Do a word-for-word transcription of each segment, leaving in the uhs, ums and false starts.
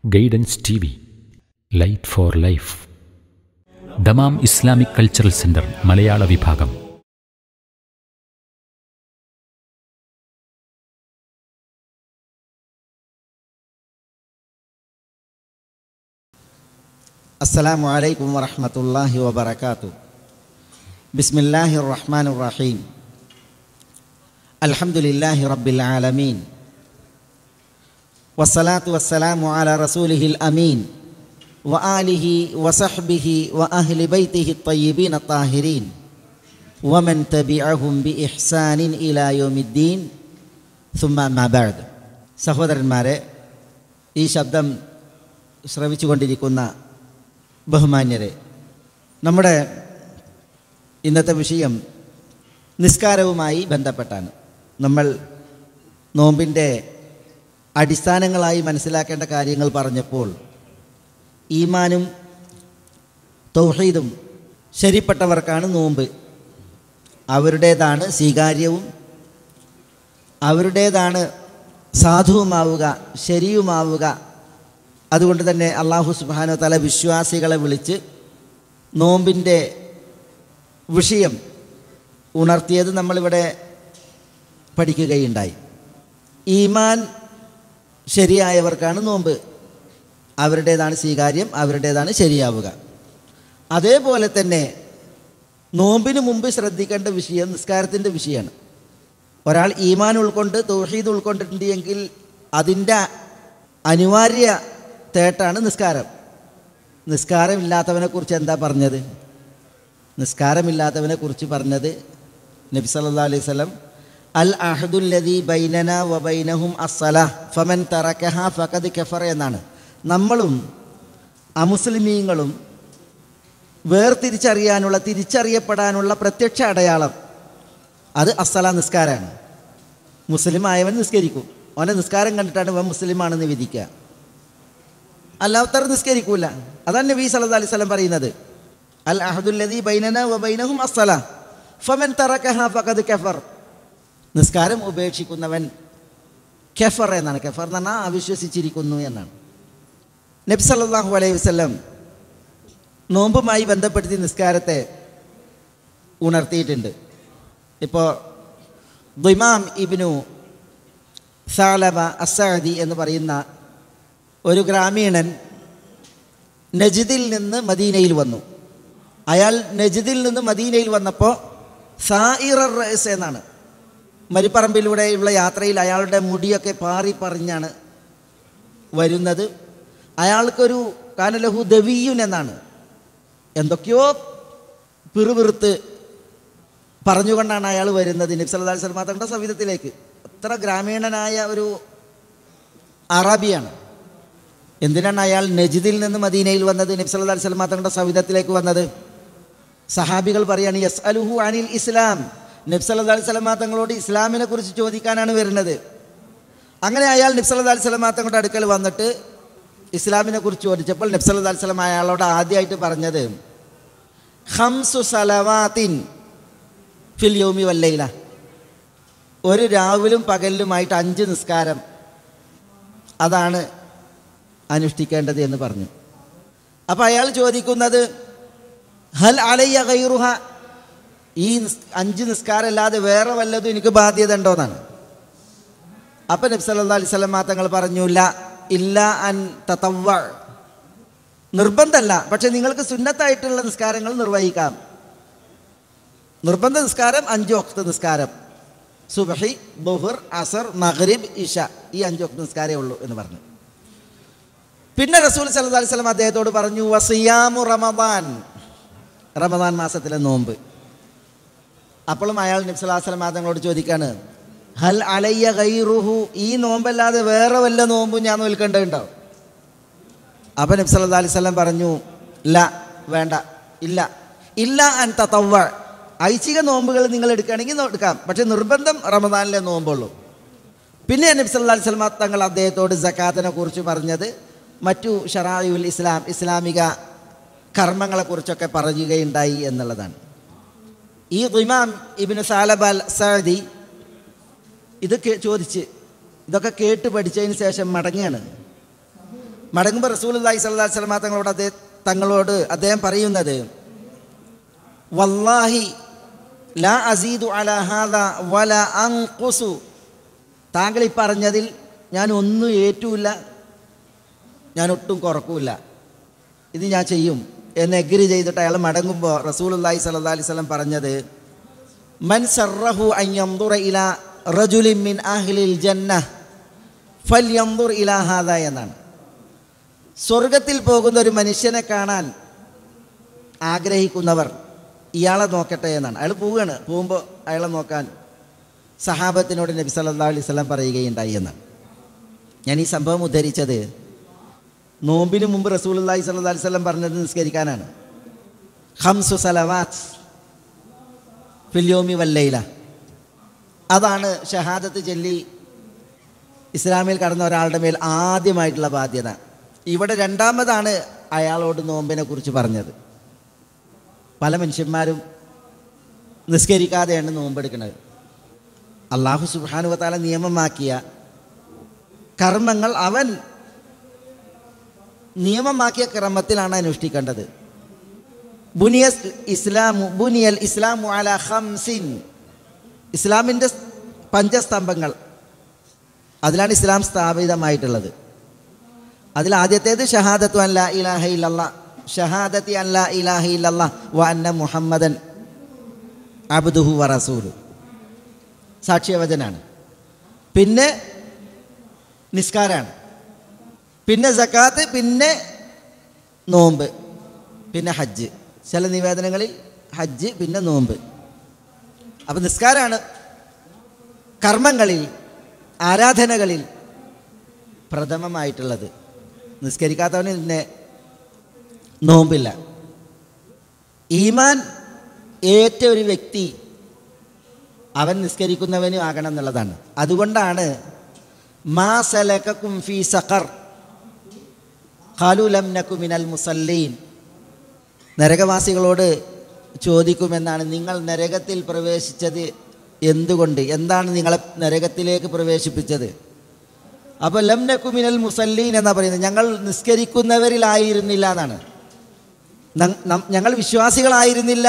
Guidance T V, light for life. Dammam Islamic cultural centre Malayala വിഭാഗം. അസ്സലാമു അലൈക്കും വറഹ്മത്തുള്ളാഹി വബറകാതുഹു. ബിസ്മില്ലാഹിർ റഹ്മാനിർ റഹീം. അൽഹംദുലില്ലാഹി റബ്ബിൽ ആലമീൻ. വസ്സലാത്തു വസ്സലാമു അലാ റസൂലിഹിൽ അമീൻ വ ആലിഹി വസഹ്ബിഹി വ അഹ്ലി ബൈതിഹി ത്വയ്യിബീന ത്വാഹിരീൻ വമൻ തബിഅഹും ബിഇഹ്സാനിൻ ഇലാ യൗമിദ്ദീൻ. സുമ്മ അമ്മാ ബഅദ്. സഹോദരന്മാരെ, ഈ ശബ്ദം ശ്രവിച്ചു കൊണ്ടിരിക്കുന്ന ബഹുമാന്യരെ, നമ്മുടെ ഇന്നത്തെ വിഷയം നിസ്കാരവുമായി ബന്ധപ്പെട്ടാണ്. നമ്മൾ നോമ്പിൻ്റെ അടിസ്ഥാനങ്ങളായി മനസ്സിലാക്കേണ്ട കാര്യങ്ങൾ പറഞ്ഞപ്പോൾ ഈമാനും തൗഹീദും ശരിപ്പെട്ടവർക്കാണ് നോമ്പ്. അവരുടേതാണ് സ്വീകാര്യവും അവരുടേതാണ് സാധുവുമാവുക, ശരിയുമാവുക. അതുകൊണ്ട് തന്നെ അല്ലാഹു സുബ്ഹാനഹു വ തആല വിശ്വാസികളെ വിളിച്ച് നോമ്പിൻ്റെ വിഷയം ഉണർത്തിയത് നമ്മളിവിടെ പഠിക്കുകയുണ്ടായി. ഈമാൻ ശരിയായവർക്കാണ് നോമ്പ്, അവരുടേതാണ് സ്വീകാര്യം, അവരുടേതാണ് ശരിയാവുക. അതേപോലെ തന്നെ നോമ്പിന് മുമ്പ് ശ്രദ്ധിക്കേണ്ട വിഷയം നിസ്കാരത്തിൻ്റെ വിഷയമാണ്. ഒരാൾ ഈമാൻ ഉൾക്കൊണ്ട് തൗഹീദ് ഉൾക്കൊണ്ടിട്ടുണ്ടെങ്കിൽ അതിൻ്റെ അനിവാര്യ തേട്ടാണ് നിസ്കാരം. നിസ്കാരമില്ലാത്തവനെക്കുറിച്ച് എന്താ പറഞ്ഞത്? നിസ്കാരമില്ലാത്തവനെ കുറിച്ച് പറഞ്ഞത് നബി സല്ലല്ലാഹു അലൈഹി വസല്ലം, അൽ അഹദുല്ലദീ ബൈനനാ വ ബൈനഹും അസ്സലാഹ് ഫമൻ തറകഹാ ഫഖദ് കഫറ എന്നാണ്. നമ്മളും അമുസ്ലിമീങ്ങളും വേർതിരിച്ചറിയാനുള്ള, തിരിച്ചറിയപ്പെടാനുള്ള പ്രത്യക്ഷ അടയാളം അത് അസ്സലാ, നിസ്കാരമാണ്. മുസ്ലിം ആയവൻ നിസ്കരിക്കും, അവൻ്റെ നിസ്കാരം കണ്ടിട്ടാണ് അവൻ മുസ്ലിമാണെന്ന് വിധിക്കുക. അല്ലാത്തവർ നിസ്കരിക്കൂല. അതാണ് നബി സല്ലല്ലാഹു അലൈഹി വസല്ലം പറയുന്നത്, അൽ അഹദുല്ലദീ ബൈനനാ വ ബൈനഹും അസ്സലാഹ് ഫമൻ തറകഹാ ഫഖദ് കഫർ. നിസ്കാരം ഉപേക്ഷിക്കുന്നവൻ കഫർ എന്നാണ്. കഫർ എന്ന് പറഞ്ഞാൽ അവിശ്വസിച്ചിരിക്കുന്നു എന്നാണ്. നബി സല്ലല്ലാഹു അലൈഹി വസല്ലം നോമ്പുമായി ബന്ധപ്പെടുത്തി നിസ്കാരത്തെ ഉണർത്തിയിട്ടുണ്ട്. ഇപ്പോൾ ദുമാം ഇബ്നു സാലബ അസ്സഅദി എന്ന് പറയുന്ന ഒരു ഗ്രാമീണൻ നജ്ദിൽ നിന്ന് മദീനയിൽ വന്നു. അയാൾ നജ്ദിൽ നിന്ന് മദീനയിൽ വന്നപ്പോൾ സായിറർ റഅസ് എന്നാണ്, മരുപ്പറമ്പിലൂടെയുള്ള യാത്രയിൽ അയാളുടെ മുടിയൊക്കെ പാറി പറഞ്ഞാണ് വരുന്നത്. അയാൾക്കൊരു കാനലഹു ദവിയുൻ എന്നാണ്, എന്തൊക്കെയോ പിറുപിറുത്ത് പറഞ്ഞുകൊണ്ടാണ് അയാൾ വരുന്നത് നബി സല്ലല്ലാഹു അലൈഹി വസല്ലം തങ്ങളുടെ സവിധത്തിലേക്ക്. അത്ര ഗ്രാമീണനായ ഒരു അറബിയാണ്. എന്തിനാണ് അയാൾ നജ്ദിൽ നിന്ന് മദീനയിൽ വന്നത്, നബി സല്ലല്ലാഹു അലൈഹി വസല്ലം തങ്ങളുടെ സവിധത്തിലേക്ക് വന്നത്? സഹാബികൾ പറയാണ്, യസ്അലുഹു അനിൽ ഇസ്ലാം, നബി സല്ലല്ലാഹു അലൈഹി വസല്ലം തങ്ങളോട് ഇസ്ലാമിനെ കുറിച്ച് ചോദിക്കാനാണ് വരുന്നത്. അങ്ങനെ അയാൾ നബി സല്ലല്ലാഹു അലൈഹി വസല്ലം തങ്ങളുടെ അടുക്കൽ വന്നിട്ട് ഇസ്ലാമിനെ കുറിച്ച് ചോദിച്ചപ്പോൾ നബി സല്ലല്ലാഹു അലൈഹി വസല്ലം അയാളോട് ആദ്യമായിട്ട് പറഞ്ഞത്, ഖംസു സലവാത്തിൻ ഫിൽ യൗമി വല്ലൈല, ഒരു രാവിലും പകലിലുമായിട്ട് അഞ്ച് നിസ്കാരം അതാണ് അനുഷ്ഠിക്കേണ്ടത് എന്ന് പറഞ്ഞു. അപ്പോൾ അയാൾ ചോദിക്കുന്നത്, ഹൽ അലയ്യ ഗൈറുഹ, ഈ അഞ്ച് നിസ്കാരം അല്ലാതെ വേറെ വല്ലതും എനിക്ക് ബാധ്യത ഉണ്ടോന്നാണ്. അപ്പം നബി സല്ലല്ലാഹു അലൈഹി വസല്ലം തങ്ങൾ പറഞ്ഞു, ല ഇല്ല അൻ തതവ്വ, നിർബന്ധമല്ല, പക്ഷെ നിങ്ങൾക്ക് സുന്നത്തായിട്ടുള്ള നിസ്കാരങ്ങൾ നിർവഹിക്കാം. നിർബന്ധ നിസ്കാരം അഞ്ച് വഖ്ത് നിസ്കാരം, സുബ്ഹി, ദുഹർ, അസർ, മഗ്രിബ്, ഇശ, ഈ അഞ്ച് വഖ്ത് നിസ്കാരമേ ഉള്ളൂ എന്ന് പറഞ്ഞു. പിന്നെ റസൂൽ സല്ലല്ലാഹു അലൈഹി വസല്ലം അദ്ദേഹത്തോട് പറഞ്ഞു, വസിയാമു റമദാൻ, റമദാൻ മാസത്തിലെ നോമ്പ്. അപ്പോഴും അയാൾ നബി സല്ലല്ലാഹു അലൈഹി വസല്ലം തങ്ങളോട് ചോദിക്കാണ്, ഹൽ അലയ്യ ഗൈറുഹു, ഈ നോമ്പല്ലാതെ വേറെ വല്ല നോമ്പും ഞാൻ നോൽക്കേണ്ടതുണ്ടാവും? അപ്പം നബി സല്ലല്ലാഹു അലൈഹി വസല്ലം പറഞ്ഞു, ല, വേണ്ട, ഇല്ല, ഇല്ല അൻ തതവ്വ, ഐച്ഛിക നോമ്പുകൾ നിങ്ങൾ എടുക്കുകയാണെങ്കിൽ എടുക്കാം, പക്ഷെ നിർബന്ധം റമദാനിലെ നോമ്പുള്ളൂ. പിന്നെ നബി സല്ലല്ലാഹു അലൈഹി വസല്ലം തങ്ങൾ അദ്ദേഹത്തോട് സക്കാത്തിനെ കുറിച്ച് പറഞ്ഞത് മറ്റു ശറാഇഉൽ ഇസ്ലാം, ഇസ്ലാമിക കർമ്മങ്ങളെക്കുറിച്ചൊക്കെ പറയുകയുണ്ടായി എന്നുള്ളതാണ്. ഈ ദുമാം ഇബ്നു സാലബ അൽ സഅദി ഇത് ചോദിച്ച് ഇതൊക്കെ കേട്ട് പഠിച്ചതിന് ശേഷം മടങ്ങുകയാണ്. മടങ്ങുമ്പോൾ റസൂലുള്ളാഹി സ്വല്ലല്ലാഹു അലൈഹി വസല്ലം തങ്ങളോട് അദ്ദേഹം തങ്ങളോട് അദ്ദേഹം പറയുന്നത്, വല്ലാഹി ലാ അസീദു അലാ ഹാദാ വലാ അൻഖുസു, താങ്കൾ ഈ പറഞ്ഞതിൽ ഞാൻ ഒന്നും ഏറ്റുമില്ല, ഞാൻ ഒട്ടും കുറക്കൂല, ഇത് ഞാൻ ചെയ്യും എന്ന് എഗ്രി ചെയ്തിട്ട് അയാൾ മടങ്ങുമ്പോൾ റസൂലുള്ളാഹി സ്വല്ലല്ലാഹു അലൈഹി വസല്ലം പറഞ്ഞത്, മൻ സറഹു അൻ യൻദുറ ഇലാ റജുലിൻ മിൻ അഹ്ലിൽ ജന്നഹ് ഫൽയൻദുർ ഇലാ ഹാദാ എന്നാണ്. സ്വർഗത്തിൽ പോകുന്ന ഒരു മനുഷ്യനെ കാണാൻ ആഗ്രഹിക്കുന്നവർ ഇയാളെ നോക്കട്ടെ എന്നാണ്. അയാൾ പോവുകയാണ്. പോകുമ്പോൾ അയാളെ നോക്കാൻ സഹാബത്തിനോട് നബി സല്ലല്ലാഹു അലൈഹി വസല്ലം പറയുകയുണ്ടായി എന്നാണ്. ഞാൻ ഈ സംഭവം ഉദ്ധരിച്ചത് നോമ്പിന് മുമ്പ് റസൂലുള്ളാഹി സ്വല്ലല്ലാഹു അലൈഹി വസല്ലം പറഞ്ഞത് നിസ്കരിക്കാനാണ്. ഖംസു സലവാത്ത് ഫിൽ യൗമി വൽ ലൈല, അതാണ് ഷഹാദത്ത് ചൊല്ലി ഇസ്ലാമിൽ കടന്ന ഒരാളുടെ മേൽ ആദ്യമായിട്ടുള്ള ബാധ്യത. ഇവിടെ രണ്ടാമതാണ് അയാളോട് നോമ്പിനെ കുറിച്ച് പറഞ്ഞത്. പല മനുഷ്യന്മാരും നിസ്കരിക്കാതെയാണ് നോമ്പെടുക്കുന്നത്. അല്ലാഹു സുബ്ഹാനഹു വ തആല നിയമമാക്കിയ കർമ്മങ്ങൾ അവൻ നിയമമാക്കിയ ക്രമത്തിലാണ് അനുഷ്ഠിക്കേണ്ടത്. ബുനിയ ഇസ്ലാമു ബുനിയൽ ഇസ്ലാമു അലാ ഖംസിൻ, ഇസ്ലാമിൻ്റെ പഞ്ചസ്തംഭങ്ങൾ, അതിലാണ് ഇസ്ലാം സ്ഥാപിതമായിട്ടുള്ളത്. അതിൽ ആദ്യത്തേത് ഷഹാദത്തു അൻ ലാ ഇലാഹ ഇല്ലല്ലാഹ്, ഷഹാദത്തി അൻ ലാ ഇലാഹ ഇല്ലല്ലാഹ് വ അന്ന മുഹമ്മദൻ അബ്ദുഹു വ റസൂലു, സാക്ഷ്യവചനാണ്. പിന്നെ നിസ്കാരാണ്, പിന്നെ സക്കാത്ത്, പിന്നെ നോമ്പ്, പിന്നെ ഹജ്ജ്. ചില നിവേദനങ്ങളിൽ ഹജ്ജ്, പിന്നെ നോമ്പ്. അപ്പം നിസ്കാരാണ് കർമ്മങ്ങളിൽ, ആരാധനകളിൽ പ്രഥമമായിട്ടുള്ളത്. നിസ്കരിക്കാത്തവന് പിന്നെ നോമ്പില്ല. ഈമാൻ ഏറ്റ ഒരു വ്യക്തി അവൻ നിസ്കരിക്കുന്നവനും ആകണം എന്നുള്ളതാണ്. അതുകൊണ്ടാണ് മാ സലകകും ഫീ സഖർ ഖാലു ലം നകു മിനൽ മുസല്ലീൻ, നരകവാസികളോട് ചോദിക്കുമെന്നാണ്, നിങ്ങൾ നരകത്തിൽ പ്രവേശിച്ചത് എന്തുകൊണ്ട്, എന്താണ് നിങ്ങളെ നരകത്തിലേക്ക് പ്രവേശിപ്പിച്ചത്? അപ്പോൾ ലം നകു മിനൽ മുസല്ലീൻ എന്നാ പറയുന്നത്, ഞങ്ങൾ നിസ്കരിക്കുന്നവരിലായിരുന്നില്ല എന്നാണ്. ഞങ്ങൾ വിശ്വാസികളായിരുന്നില്ല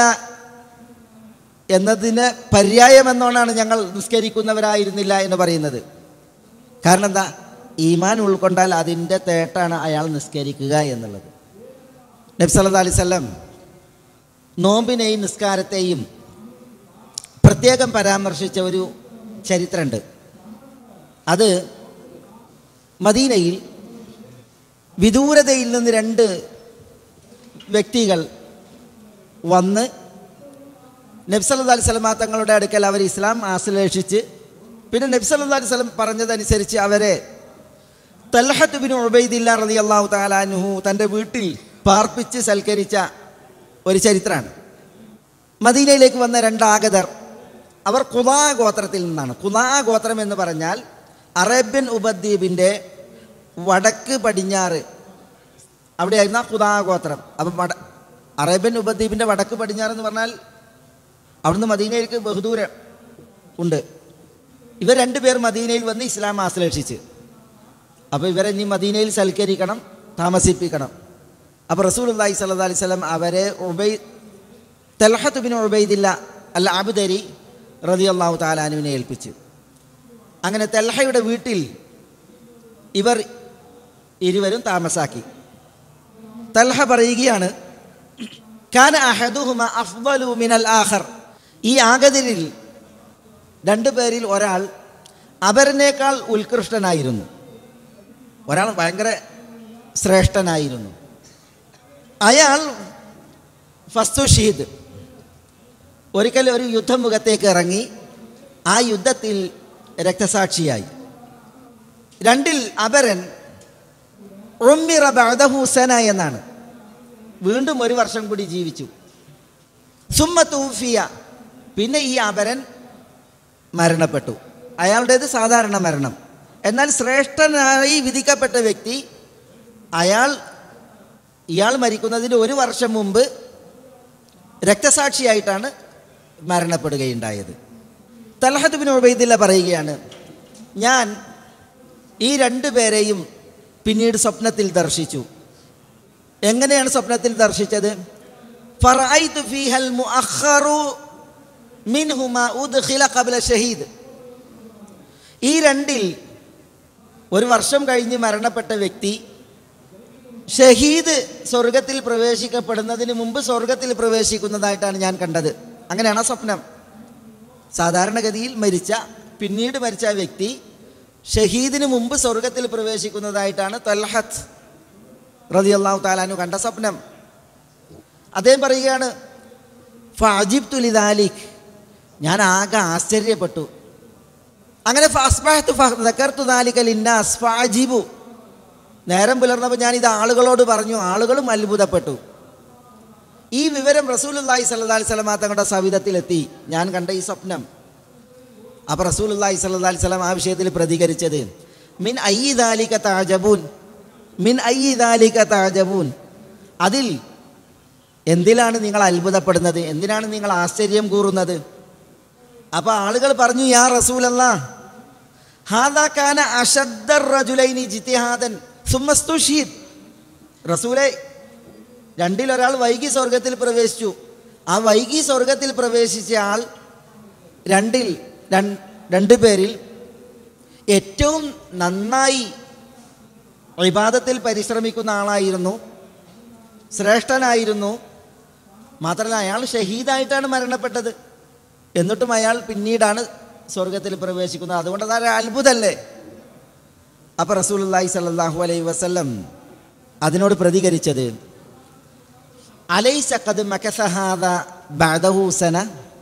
എന്നതിന് പര്യായമെന്നോണാണ് ഞങ്ങൾ നിസ്കരിക്കുന്നവരായിരുന്നില്ല എന്ന് പറയുന്നത്. കാരണം എന്താ? ഈമാൻ ഉൾക്കൊണ്ടാൽ അതിൻ്റെ തേട്ടാണ് അയാൾ നിസ്കരിക്കുക എന്നുള്ളത്. നബി സല്ലല്ലാഹു അലൈഹി വസല്ലം നോമ്പിനെയും നിസ്കാരത്തെയും പ്രത്യേകം പരാമർശിച്ച ഒരു ചരിത്രമുണ്ട്. അത് മദീനയിൽ വിദൂരതയിൽ നിന്ന് രണ്ട് വ്യക്തികൾ വന്ന് നബി സല്ലല്ലാഹു അലൈഹി വസല്ലം തങ്ങളുടെ അടുക്കൽ അവർ ഇസ്ലാം ആശ്ലേഷിച്ച്, പിന്നെ നബി സല്ലല്ലാഹു അലൈഹി വസല്ലം പറഞ്ഞതനുസരിച്ച് അവരെ തൽഹത്ത് ബിൻ ഉബൈദില്ലാഹ് റളിയല്ലാഹു തആല അൻഹു തൻ്റെ വീട്ടിൽ പാർപ്പിച്ച് സൽക്കരിച്ച ഒരു ചരിത്രമാണ്. മദീനയിലേക്ക് വന്ന രണ്ടാഗതർ, അവർ ഖുദാ ഗോത്രത്തിൽ നിന്നാണ്. ഖുദാ ഗോത്രം എന്ന് പറഞ്ഞാൽ അറേബ്യൻ ഉപദ്വീപിൻ്റെ വടക്ക് പടിഞ്ഞാറ് അവിടെയായിരുന്നു ആ ഖുദാ ഗോത്രം. അപ്പം വട അറേബ്യൻ ഉപദ്വീപിൻ്റെ വടക്ക് പടിഞ്ഞാറ് എന്ന് പറഞ്ഞാൽ അവിടുന്ന് മദീനയിലേക്ക് ബഹുദൂരം ഉണ്ട്. ഇവർ രണ്ടുപേർ മദീനയിൽ വന്ന് ഇസ്ലാം ആശ്ലേഷിച്ച്, അപ്പോൾ ഇവരെ ഇനി മദീനയിൽ സൽക്കരിക്കണം, താമസിപ്പിക്കണം. അപ്പോൾ റസൂലുള്ളാഹി സ്വല്ലല്ലാഹു അലൈഹി വസല്ലം അവരെ ഉബൈ തൽഹത്ത് ബിൻ ഉബൈദില്ല അൽ അബ്ദരി റളിയല്ലാഹു തആല അൻഹുവിനെ ഏൽപ്പിച്ചു. അങ്ങനെ തൽഹയുടെ വീട്ടിൽ ഇവർ ഇരുവരും താമസാക്കി. തൽഹ പറയുകയാണ്, കാന അഹദുഹുമ അഫ്ളു മിനൽ ആഖർ, ഈ ആഗതരിൽ രണ്ടു പേരിൽ ഒരാൾ അവരിനേക്കാൾ ഉത്കൃഷ്ടനായിരുന്നു, ഒരാൾ ഭയങ്കര ശ്രേഷ്ഠനായിരുന്നു. അയാൾ ഫസ്തുഷീദ്, ഒരിക്കൽ ഒരു യുദ്ധമുഖത്തേക്ക് ഇറങ്ങി ആ യുദ്ധത്തിൽ രക്തസാക്ഷിയായി. രണ്ടിൽ അപരൻ ഉമ്മിറ ബഅദഹു സന എന്നാണ്, വീണ്ടും ഒരു വർഷം കൂടി ജീവിച്ചു. സുമ്മ തൂഫിയ, പിന്നെ ഈ അപരൻ മരണപ്പെട്ടു. അയാളുടേത് സാധാരണ മരണം. എന്നാൽ ശ്രേഷ്ഠനായി വിധിക്കപ്പെട്ട വ്യക്തി, അയാൾ ഇയാൾ മരിക്കുന്നതിന് ഒരു വർഷം മുമ്പ് രക്തസാക്ഷിയായിട്ടാണ് മരണപ്പെടുകയുണ്ടായത്. തൽഹത്ത് ബിൻ ഉബൈദില്ല പറയുകയാണ്, ഞാൻ ഈ രണ്ടു പേരെയും പിന്നീട് സ്വപ്നത്തിൽ ദർശിച്ചു. എങ്ങനെയാണ് സ്വപ്നത്തിൽ ദർശിച്ചത്? ഫറഅയ്തു ഫീഹൽ മുഅഖറു മിൻഹുമാ ഉദ്ഖില ഖബ്ല ഷഹീദ്. ഈ രണ്ടിൽ ഒരു വർഷം കഴിഞ്ഞ് മരണപ്പെട്ട വ്യക്തി ഷഹീദ് സ്വർഗത്തിൽ പ്രവേശിക്കപ്പെടുന്നതിന് മുമ്പ് സ്വർഗത്തിൽ പ്രവേശിക്കുന്നതായിട്ടാണ് ഞാൻ കണ്ടത്. അങ്ങനെയാണ് ആ സ്വപ്നം. സാധാരണഗതിയിൽ മരിച്ച പിന്നീട് മരിച്ച വ്യക്തി ഷഹീദിന് മുമ്പ് സ്വർഗത്തിൽ പ്രവേശിക്കുന്നതായിട്ടാണ് തൽഹത്ത് റളിയല്ലാഹു തആല അൻഹു കണ്ട സ്വപ്നം. അദ്ദേഹം പറയുകയാണ്, ഫഅജിബ്തു ലിദാലിക്, ഞാൻ ആകെ ആശ്ചര്യപ്പെട്ടു. അങ്ങനെ ഫഅസ്ബഹ്തു ഫദക്കർതു ദാലിക ലിന്നാസ് ഫഅജിബു, നേരം പുലർന്നപ്പോൾ ഞാൻ ഇത് ആളുകളോട് പറഞ്ഞു, ആളുകളും അത്ഭുതപ്പെട്ടു. ഈ വിവരം റസൂലുള്ളാഹി സ്വല്ലല്ലാഹി അലൈഹി വസല്ലം തങ്ങളുടെ സവിധത്തിലെത്തി, ഞാൻ കണ്ട ഈ സ്വപ്നം. അപ്പോൾ റസൂലുള്ളാഹി സ്വല്ലല്ലാഹി അലൈഹി വസല്ലം ആ വിഷയത്തിൽ പ്രതികരിച്ചത്, മിൻ അയ്യി ദാലിക തഅജബൂൻ, മിൻ അയ്യി ദാലിക തഅജബൂൻ, അതിൽ എന്തിലാണ് നിങ്ങൾ അത്ഭുതപ്പെടുന്നത്, എന്തിനാണ് നിങ്ങൾ ആശ്ചര്യം കൂറുന്നത്? അപ്പോൾ ആളുകൾ പറഞ്ഞു, യാ റസൂലല്ലാഹ് ഹാദാ കാന അശദ്ദർ റജുലൈനി ഇജ്തിഹാദൻ സുമ്മ സ്തുശീദ്. റസൂലേ, രണ്ടിലൊരാൾ വൈകി സ്വർഗത്തിൽ പ്രവേശിച്ചു. ആ വൈകി സ്വർഗത്തിൽ പ്രവേശിച്ച ആൾ രണ്ടിൽ രണ്ടു പേരിൽ ഏറ്റവും നന്നായി ഇബാദത്തിൽ പരിശ്രമിക്കുന്ന ആളായിരുന്നു, ശ്രേഷ്ഠനായിരുന്നു. മാത്രമല്ല അയാൾ ഷഹീദായിട്ടാണ് മരണപ്പെട്ടത്. എന്നിട്ടും അയാൾ പിന്നീടാണ് സ്വർഗത്തിൽ പ്രവേശിക്കുന്നത്. അതുകൊണ്ട് അതൊരു അത്ഭുതമല്ലേ? അപ്പോൾ റസൂലുള്ളാഹി സ്വല്ലല്ലാഹു അലൈഹി വസല്ലം അതിനോട് പ്രതികരിച്ചത്, അലൈസ ഖദ് മകസ ഹാദാ ബഅദഹു സന,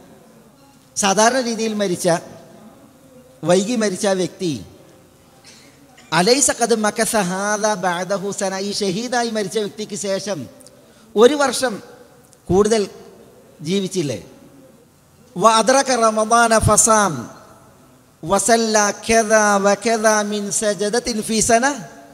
സാധാരണ രീതിയിൽ മരിച്ച വൈകി മരിച്ച വ്യക്തി അലൈസ ഖദ് മകസ ഹാദാ ബഅദഹു സന, ഈ ഷഹീദായി മരിച്ച വ്യക്തിക്ക് ശേഷം ഒരു വർഷം കൂടുതൽ ജീവിച്ചില്ലേ? വ അദ്റക റമദാന ഫസാം വസല്ല കദാ വകദാ മിൻ സജദത്തിൻ ഫീ സന,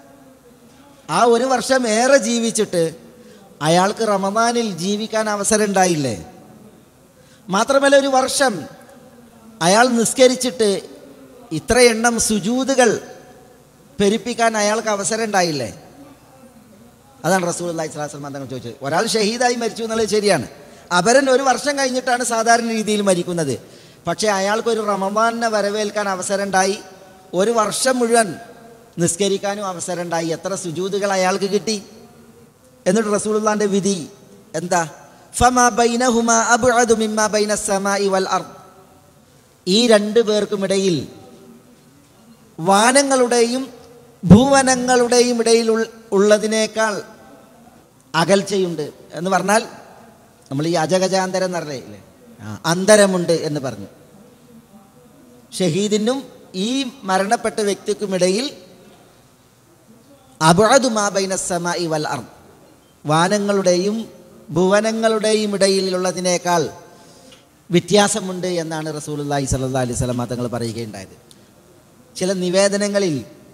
ആ ഒരു വർഷം ഏറെ ജീവിച്ചിട്ട് അയാൾക്ക് റമദാനിൽ ജീവിക്കാൻ അവസരം ഉണ്ടായില്ലേ? മാത്രമല്ല ഒരു വർഷം അയാൾ നിസ്കരിച്ചിട്ട് ഇത്ര എണ്ണം സുജൂദുകൾ പെരുപ്പിക്കാൻ അയാൾക്ക് അവസരം ഉണ്ടായില്ലേ? അതാണ് റസൂലുള്ളാഹി സ്വല്ലല്ലാഹു അലൈഹി വസല്ലം തങ്ങൾ ചോദിച്ചത്. ഒരാൾ ഷഹീദായി മരിച്ചു എന്നുള്ളത് ശരിയാണ്. അപരൻ ഒരു വർഷം കഴിഞ്ഞിട്ടാണ് സാധാരണ രീതിയിൽ മരിക്കുന്നത്. പക്ഷേ അയാൾക്കൊരു റമദാനിനെ വരവേൽക്കാൻ അവസരം ഉണ്ടായി, ഒരു വർഷം മുഴുവൻ നിസ്കരിക്കാനും അവസരം ഉണ്ടായി. എത്ര സുജൂദുകൾ അയാൾക്ക് കിട്ടി? എന്നിട്ട് റസൂലുള്ളാഹിന്റെ വിധി എന്താ? ഫമാ ബൈനഹുമാ അബ്അദു മിമ്മാ ബൈന സമാഇ വൽ അർദ്, ഈ രണ്ടു പേർക്കുമിടയിൽ വാനങ്ങളുടെയും ഭൂവനങ്ങളുടെയും ഇടയിൽ ഉള്ളതിനേക്കാൾ അകൽച്ചയുണ്ട് എന്ന് പറഞ്ഞാൽ, നമ്മൾ ഈ അജഗജാന്തരം എന്ന് പറഞ്ഞില്ലേ, അന്തരമുണ്ട് എന്ന് പറഞ്ഞു. ഷഹീദിനും ഈ മരണപ്പെട്ട വ്യക്തിക്കുമിടയിൽ അബ്അദു മാ ബൈന സമാഇ വൽ അർദ്, വാനങ്ങളുടെയും ഭുവനങ്ങളുടെയും ഇടയിലുള്ളതിനേക്കാൾ വ്യത്യാസമുണ്ട് എന്നാണ് റസൂലുള്ളാഹി സ്വല്ലല്ലാഹി അലൈഹി വസല്ലം തങ്ങൾ പറയുകയുണ്ടായത്. ചില നിവേദനങ്ങളിൽ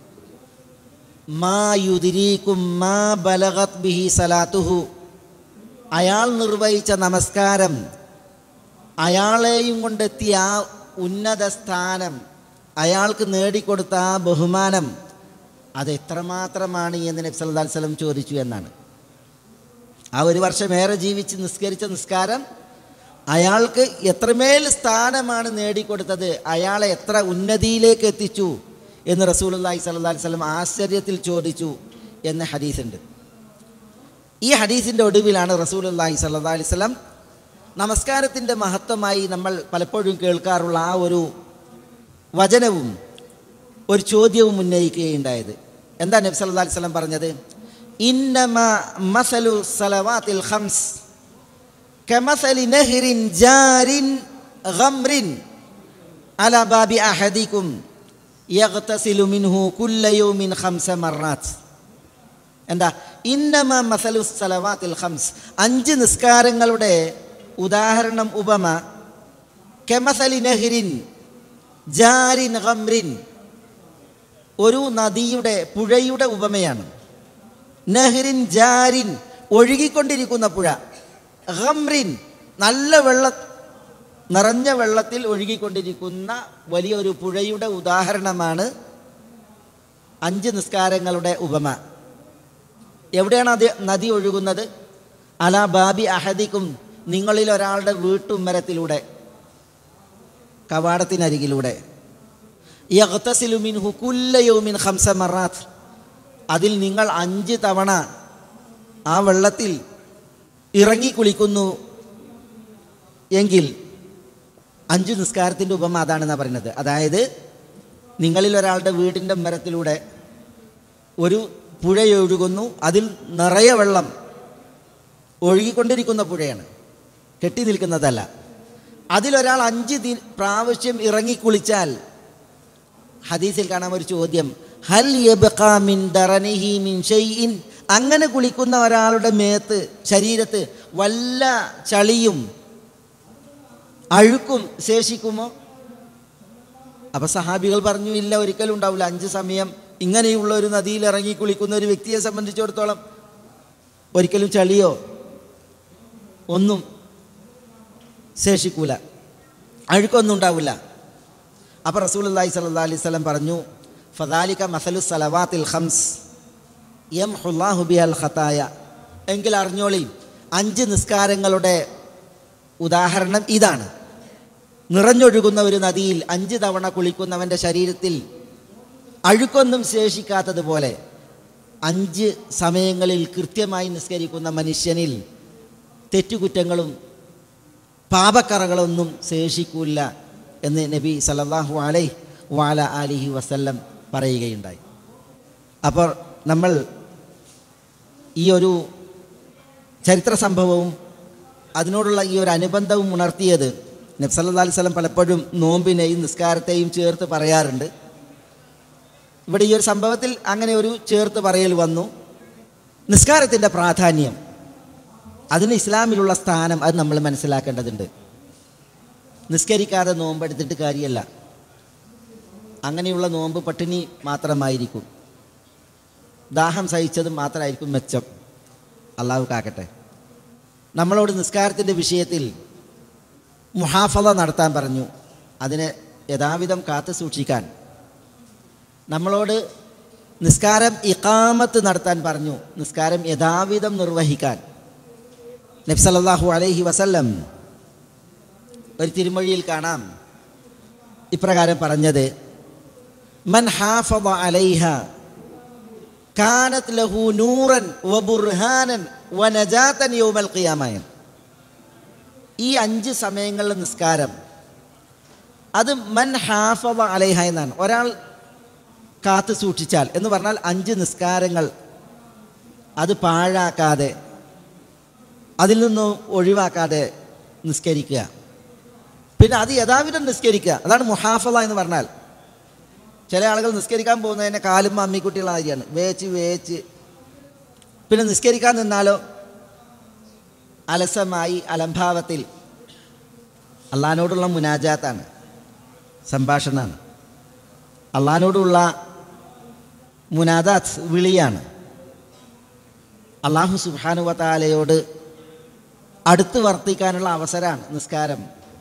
മാ യുദ്രീകും മാ ബലഗത് ബിഹി സലാത്തുഹു, അയാൾ നിർവഹിച്ച നമസ്കാരം, അയാളെയും കൊണ്ടെത്തിയ ആ ഉന്നത സ്ഥാനം, അയാൾക്ക് നേടിക്കൊടുത്ത ആ ബഹുമാനം, അത് എത്രമാത്രമാണ് എന്ന് നബി സല്ലല്ലാഹു അലൈഹി വസല്ലം ചോദിച്ചു എന്നാണ്. ആ ഒരു വർഷം ഏറെ ജീവിച്ച് നിസ്കരിച്ച നിസ്കാരം അയാൾക്ക് എത്രമേൽ സ്ഥാനമാണ് നേടിക്കൊടുത്തത്, അയാളെ എത്ര ഉന്നതിയിലേക്ക് എത്തിച്ചു എന്ന് റസൂലുള്ളാഹി സ്വല്ലല്ലാഹി അലൈഹി വസല്ലം ആശ്ചര്യത്തിൽ ചോദിച്ചു എന്ന ഹദീസുണ്ട്. ഈ ഹദീസിൻ്റെ ഒടുവിലാണ് റസൂലുള്ളാഹി സ്വല്ലല്ലാഹി അലൈഹി വസല്ലം നമസ്കാരത്തിൻ്റെ മഹത്വമായി നമ്മൾ പലപ്പോഴും കേൾക്കാറുള്ള ആ ഒരു വചനവും ഒരു ചോദ്യവും ഉന്നയിക്കുകയുണ്ടായത്. എന്താ നബി സല്ലല്ലാഹി അലൈഹി വസല്ലം പറഞ്ഞത്? ഇന്നമാ മസലു സലവാത്തിൽ ഖംസ് കമസലി നഹ്റിൻ ജാരിൻ ഗംറിൻ അലാ ബാബി അഹദികും യഗ്തസിലു മിൻഹു കുല്ല യൗമിൻ ഖംസ മർറാത്ത്. എന്താ? ഇന്നമാ മസലു സലവാത്തിൽ ഖംസ്, അഞ്ച് നിസ്കാരങ്ങളുടെ ഉദാഹരണം, ഉപമ, കമസലി നഹ്റിൻ ജാരിൻ ഗംറിൻ, ഒരു നദിയുടെ പുഴയുടെ ഉപമയാണ്. നഹ്റിൻ ജാരിൻ, ഒഴുകിക്കൊണ്ടിരിക്കുന്ന പുഴ, ഗംറിൻ, നല്ല വെള്ള നിറഞ്ഞ വെള്ളത്തിൽ ഒഴുകിക്കൊണ്ടിരിക്കുന്ന വലിയൊരു പുഴയുടെ ഉദാഹരണമാണ് അഞ്ച് നിസ്കാരങ്ങളുടെ ഉപമ. എവിടെയാണ് അത് നദി ഒഴുകുന്നത്? അലാ ബാബി അഹദിക്കും, നിങ്ങളിൽ ഒരാളുടെ വീട്ടുമ്മരത്തിലൂടെ, കവാടത്തിനരികിലൂടെ. യഗ്തസിലു മിൻഹു കുല്ല യൗമിൻ ഖംസ മറാത്ത്, അതിൽ നിങ്ങൾ അഞ്ച് തവണ ആ വെള്ളത്തിൽ ഇറങ്ങി കുളിക്കുന്നു എങ്കിൽ അഞ്ച് നിസ്കാരത്തിൻ്റെ ഉപമ അതാണെന്നാണ് പറയുന്നത്. അതായത് നിങ്ങളിൽ ഒരാളുടെ വീടിൻ്റെ മരത്തിലൂടെ ഒരു പുഴയൊഴുകുന്നു, അതിൽ നിറയെ വെള്ളം ഒഴുകിക്കൊണ്ടിരിക്കുന്ന പുഴയാണ്, കെട്ടി നിൽക്കുന്നതല്ല. അതിലൊരാൾ അഞ്ച് ദി പ്രാവശ്യം ഇറങ്ങിക്കുളിച്ചാൽ, ഹദീസിൽ കാണാം ഒരു ചോദ്യം, ഹൽ യബ്ഖാ മിൻ ദറനിഹി മിൻ ഷൈഇൻ, അങ്ങനെ കുളിക്കുന്ന ഒരാളുടെ മേത്ത്, ശരീരത്ത് വല്ല ചളിയും അഴുക്കും ശേഷിക്കുമോ? അപ്പം സഹാബികൾ പറഞ്ഞു, ഇല്ല, ഒരിക്കലും ഉണ്ടാവില്ല. അഞ്ച് സമയം ഇങ്ങനെയുള്ള ഒരു നദിയിൽ ഇറങ്ങി കുളിക്കുന്ന ഒരു വ്യക്തിയെ സംബന്ധിച്ചിടത്തോളം ഒരിക്കലും ചളിയോ ഒന്നും ശേഷിക്കൂല, അഴുക്കൊന്നും ഉണ്ടാവില്ല. അപ്പോൾ റസൂലുള്ളാഹി സ്വല്ലല്ലാഹി അലൈഹി വസല്ലം പറഞ്ഞു, ഫദാലിക മസലു സലവാത്തിൽ ഖംസ് യംഹുല്ലാഹു ബിഹൽ ഖതായ, എങ്കിൽ അറിഞ്ഞോളി, അഞ്ച് നിസ്കാരങ്ങളുടെ ഉദാഹരണം ഇതാണ്. നിറഞ്ഞൊഴുകുന്ന ഒരു നദിയിൽ അഞ്ച് തവണ കുളിക്കുന്നവൻ്റെ ശരീരത്തിൽ അഴുക്കൊന്നും ശേഷിക്കാത്തതുപോലെ അഞ്ച് സമയങ്ങളിൽ കൃത്യമായി നിസ്കരിക്കുന്ന മനുഷ്യനിൽ തെറ്റുകുറ്റങ്ങളും പാപക്കറകളൊന്നും ശേഷിക്കില്ല എന്ന് നബി സല്ലല്ലാഹു അലൈഹി വഅല ആലിഹി വസല്ലം പറയുകയുണ്ടായി. അപ്പോൾ നമ്മൾ ഈ ഒരു ചരിത്ര സംഭവവും അതിനോടുള്ള ഈ ഒരു അനുബന്ധവും ഉണർത്തിയത് നബി സല്ലല്ലാഹു അലൈഹി വസല്ലം പലപ്പോഴും നോമ്പിനെയും നിസ്കാരത്തെയും ചേർത്ത് പറയാറുണ്ട്. ഇവിടെ ഈ ഒരു സംഭവത്തിൽ അങ്ങനെ ഒരു ചേർത്ത് പറയൽ വന്നു. നിസ്കാരത്തിൻ്റെ പ്രാധാന്യം, അതിന് ഇസ്ലാമിലുള്ള സ്ഥാനം, അത് നമ്മൾ മനസ്സിലാക്കേണ്ടതുണ്ട്. നിസ്കരിക്കാതെ നോമ്പെടുത്തിട്ട് കാര്യമല്ല. അങ്ങനെയുള്ള നോമ്പ് പട്ടിണി മാത്രമായിരിക്കും, ദാഹം സഹിച്ചതും മാത്രമായിരിക്കും മെച്ചം. അള്ളാഹു കാക്കട്ടെ. നമ്മളോട് നിസ്കാരത്തിൻ്റെ വിഷയത്തിൽ മുഹാഫള നടത്താൻ പറഞ്ഞു, അതിനെ യഥാവിധം കാത്തു സൂക്ഷിക്കാൻ. നമ്മളോട് നിസ്കാരം ഇഖാമത്ത് നടത്താൻ പറഞ്ഞു, നിസ്കാരം യഥാവിധം നിർവഹിക്കാൻ. നബി സല്ലല്ലാഹു അലൈഹി വസല്ലം ഒരു തിരുമൊഴിയിൽ കാണാം ഇപ്രകാരം പറഞ്ഞത്, മൻ ഹാഫള അലൈഹ കാനത് ലഹു നൂറൻ വബുർഹാനൻ വനജാതൻ യൗമൽ ഖിയാമ. ഈ അഞ്ച് സമയങ്ങളിലെ നിസ്കാരം അത് മൻ ഹാഫള അലൈഹ എന്നാണ്. ഒരാൾ കാത്തു സൂക്ഷിച്ചാൽ എന്ന് പറഞ്ഞാൽ അഞ്ച് നിസ്കാരങ്ങൾ അത് പാഴാക്കാതെ, അതിൽ നിന്നും ഒഴിവാക്കാതെ നിസ്കരിക്കുക. പിന്നെ അത് യഥാവിധം നിസ്കരിക്കുക, അതാണ് മുഹാഫള എന്ന് പറഞ്ഞാൽ. ചില ആളുകൾ നിസ്കരിക്കാൻ പോകുന്നതിനെ കാലും അമ്മിക്കുട്ടിയുള്ള കാര്യമാണ്, വേച്ച് വേച്ച്. പിന്നെ നിസ്കരിക്കാൻ നിന്നാലോ അലസമായി അലംഭാവത്തിൽ. അള്ളാഹിനോടുള്ള മുനാജാത്താണ്, സംഭാഷണമാണ്. അള്ളാഹിനോടുള്ള മുനാദാത്ത് വിളിയാണ്. അള്ളാഹു സുബ്ഹാനഹു വ തആലയോട് അടുത്ത് വർത്തിക്കാനുള്ള അവസരമാണ് നിസ്കാരം.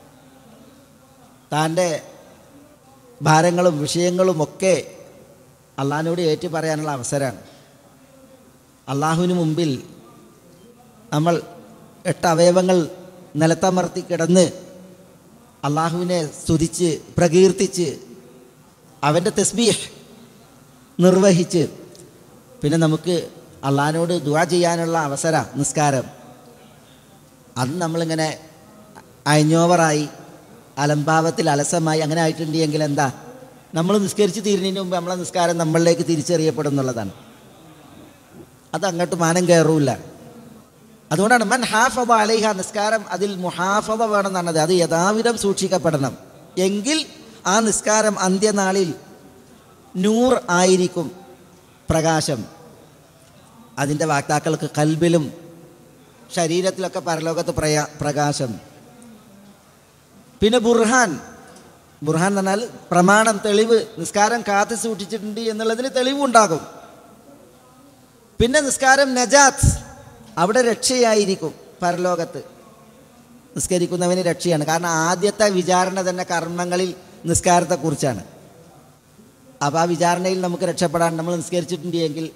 തൻ്റെ ഭാരങ്ങളും വിഷയങ്ങളുമൊക്കെ അള്ളാഹിനോട് ഏറ്റു പറയാനുള്ള അവസരമാണ്. അള്ളാഹുവിന് മുമ്പിൽ നമ്മൾ എട്ട് അവയവങ്ങൾ നിലത്തമർത്തി കിടന്ന് അള്ളാഹുവിനെ സ്തുതിച്ച് പ്രകീർത്തിച്ച് അവൻ്റെ തസ്ബീഹ് നിർവഹിച്ച് പിന്നെ നമുക്ക് അള്ളാഹിനോട് ദുആ ചെയ്യാനുള്ള അവസരം നിസ്കാരം. അത് നമ്മളിങ്ങനെ അയഞ്ഞോവറായി അലംഭാവത്തിൽ അലസമായി അങ്ങനെ ആയിട്ടുണ്ടെങ്കിൽ എന്താ, നമ്മൾ നിസ്കരിച്ച് തീരുന്നതിന് മുമ്പ് നമ്മളെ നിസ്കാരം നമ്മളിലേക്ക് തിരിച്ചറിയപ്പെടും എന്നുള്ളതാണ്. അത് അങ്ങോട്ട് മാനം കയറൂല. അതുകൊണ്ടാണ് മൻ ഹാഫള അലൈഹ, നിസ്കാരം അതിൽ മുഹാഫള വേണമെന്ന് പറഞ്ഞത്. അത് യഥാവിധം സൂക്ഷിക്കപ്പെടണം. എങ്കിൽ ആ നിസ്കാരം അന്ത്യനാളിൽ നൂർ ആയിരിക്കും, പ്രകാശം. അതിൻ്റെ വാക്താക്കൾക്ക് കൽബിലും ശരീരത്തിലൊക്കെ പരലോകത്ത് പ്രയാ പ്രകാശം. പിന്നെ ബുർഹാൻ, ബുർഹാൻ എന്ന് പറഞ്ഞാൽ പ്രമാണം, തെളിവ്. നിസ്കാരം കാത്തു സൂക്ഷിച്ചിട്ടുണ്ട് എന്നുള്ളതിന് തെളിവുണ്ടാകും. പിന്നെ നിസ്കാരം നജാത്ത്, അവിടെ രക്ഷയായിരിക്കും പരലോകത്ത്. നിസ്കരിക്കുന്നവന് രക്ഷയാണ്. കാരണം ആദ്യത്തെ വിചാരണ തന്നെ കർമ്മങ്ങളിൽ നിസ്കാരത്തെക്കുറിച്ചാണ്. അപ്പോൾ ആ വിചാരണയിൽ നമുക്ക് രക്ഷപ്പെടാൻ നമ്മൾ നിസ്കരിച്ചിട്ടുണ്ടെങ്കിൽ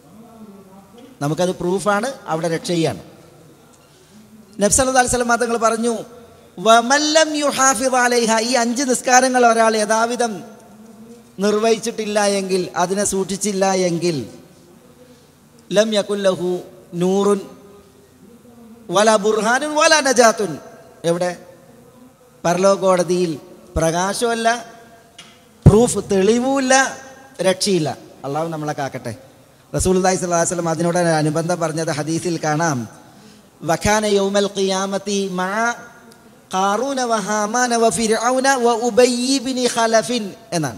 നമുക്കത് പ്രൂഫാണ്, അവിടെ രക്ഷയാണ്. നബി സല്ലല്ലാഹു അലൈഹി വസല്ലം തങ്ങൾ പറഞ്ഞു, വമല്ലം യുഹാഫിദ് അലൈഹ, ഈ അഞ്ച് നിസ്കാരങ്ങൾ ഒരാൾ യഥാവിധം നിർവഹിച്ചിട്ടില്ല എങ്കിൽ, അതിനെ സൂക്ഷിച്ചില്ല എങ്കിൽ, ലം യകുല്ലഹു നൂറുൻ വല ബുർഹാനുൻ വല നജാത്തുൻ, എവിടെ പരലോക കോടതിയിൽ പ്രകാശമല്ല, പ്രൂഫ് തെളിവുമില്ല, രക്ഷയില്ല. അള്ളാഹു നമ്മളെ കാക്കട്ടെ. റസൂലുള്ളാഹി സ്വല്ലല്ലാഹു അലൈഹി വസല്ലം അതിനോട് അനുബന്ധം പറഞ്ഞത് ഹദീസിൽ കാണാം, വഖാന യൗമൽ ഖിയാമത്തി മഅ ഖാറൂന വഹാമാന വഫിർഔന വഉബയ്യ് ഇബ്നു ഖലഫിൻ എന്നാണ്.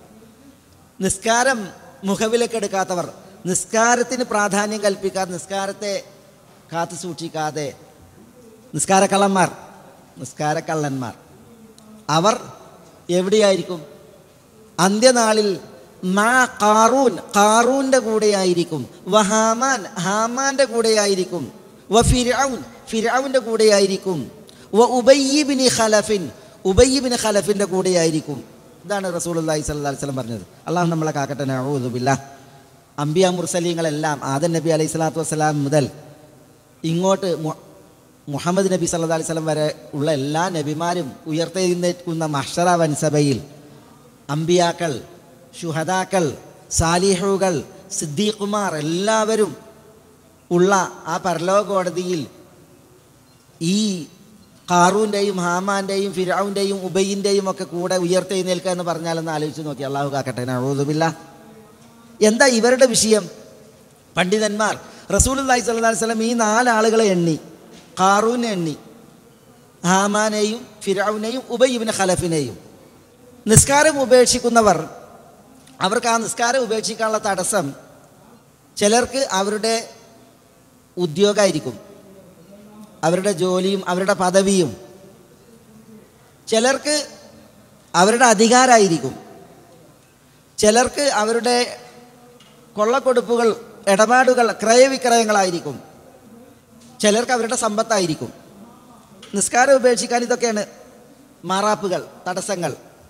നിസ്കാരം മുഖവിലക്കെടുക്കാത്തവർ, നിസ്കാരത്തിന് പ്രാധാന്യം കൽപ്പിക്കാതെ, നിസ്കാരത്തെ കാത്തു സൂക്ഷിക്കാതെ, നിസ്കാരക്കള്ളന്മാർ, നിസ്കാരക്കള്ളന്മാർ അവർ എവിടെയായിരിക്കും? അന്ത്യനാളിൽ മാ ഖാറൂൻ, ഖാറൂൻ്റെ കൂടെയായിരിക്കും, വഹാമാൻ, ഹാമാൻ്റെ കൂടെയായിരിക്കും, വ ഫിർഔൻ, ഫിർഔൻ്റെ കൂടെയായിരിക്കും, വ ഉബയ്യ് ഇബ്നു ഖലഫിൻ, ഉബയ്യ് ഇബ്നു ഖലഫിൻ്റെ കൂടെയായിരിക്കും. ഇതാണ് റസൂലുള്ളാഹി സ്വല്ലല്ലാഹു അലൈഹി വസല്ലം പറഞ്ഞത്. അള്ളാഹു നമ്മളെ കാക്കട്ടെ. നഊദു ബില്ലാഹ്. അംബിയാ മുർസലീങ്ങളെല്ലാം ആദം നബി അലൈഹി സ്വലാത്തു വസ്സലാം മുതൽ ഇങ്ങോട്ട് മുഹമ്മദ് നബി സല്ലല്ലാഹു അലൈഹി വസല്ലം വരെ ഉള്ള എല്ലാ നബിമാരും ഉയർത്തെഴുന്നേൽക്കുന്ന മഹ്ശറ വൻസഭയിൽ അംബിയാക്കൾ, ശുഹദാക്കൾ, സാലിഹുകൾ, സിദ്ദീഖുമാർ എല്ലാവരും ഉള്ള ആ പരലോക കോടതിയിൽ ഈ ഖാറൂൻ്റെയും ഹാമാൻ്റെയും ഫിർഔൻ്റെയും ഉബയ്യിൻ്റെയും ഒക്കെ കൂടെ ഉയർത്തെഴുന്നേൽക്കുക എന്ന് പറഞ്ഞാലെന്ന് ആലോചിച്ച് നോക്കി. അള്ളാഹു കാക്കട്ടെ. നഊദു ബില്ലാഹ്. എന്താ ഇവരുടെ വിഷയം? പണ്ഡിതന്മാർ റസൂലുള്ളാഹി സ്വല്ലല്ലാഹു അലൈഹി വസല്ലം ഈ നാലാളുകളെ എണ്ണി, ഖാറൂനെ എണ്ണി, ഹാമാനെയും ഫിർഔനെയും ഉബയ്യ് ഇബ്നു ഖലഫിനെയും. നിസ്കാരം ഉപേക്ഷിക്കുന്നവർ, അവർക്ക് ആ നിസ്കാരം ഉപേക്ഷിക്കാനുള്ള തടസ്സം ചിലർക്ക് അവരുടെ ഉദ്യോഗമായിരിക്കും, അവരുടെ ജോലിയും അവരുടെ പദവിയും. ചിലർക്ക് അവരുടെ അധികാരമായിരിക്കും, ചിലർക്ക് അവരുടെ കൊള്ളക്കൊടുപ്പുകൾ, ഇടപാടുകൾ, ക്രയവിക്രയങ്ങളായിരിക്കും, ചിലർക്ക് അവരുടെ സമ്പത്തായിരിക്കും. നിസ്കാരം ഉപേക്ഷിക്കാൻ ഇതൊക്കെയാണ് മാറാപ്പുകൾ, തടസ്സങ്ങൾ.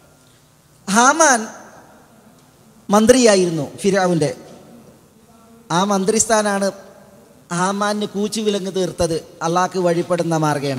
ഹാമാൻ മന്ത്രിയായിരുന്നു ഫിർഔൻ്റെ. ആ മന്ത്രിസ്ഥാനാണ് ഹാമാന് കൂച്ചു വിലങ്ങ് തീർത്തത് അള്ളാഹ്ക്ക് വഴിപ്പെടുന്ന മാർഗേണ.